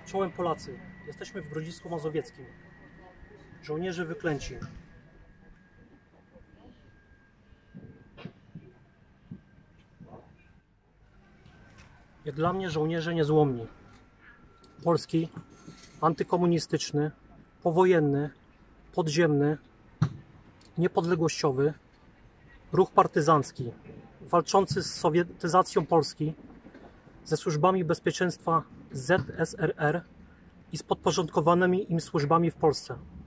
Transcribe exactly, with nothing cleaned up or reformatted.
Czołem Polacy, jesteśmy w Grodzisku Mazowieckim. Żołnierze wyklęci. Jak dla mnie żołnierze niezłomni. Polski, antykomunistyczny, powojenny, podziemny, niepodległościowy, ruch partyzancki, walczący z sowietyzacją Polski, ze służbami bezpieczeństwa Z S R R i z podporządkowanymi im służbami w Polsce.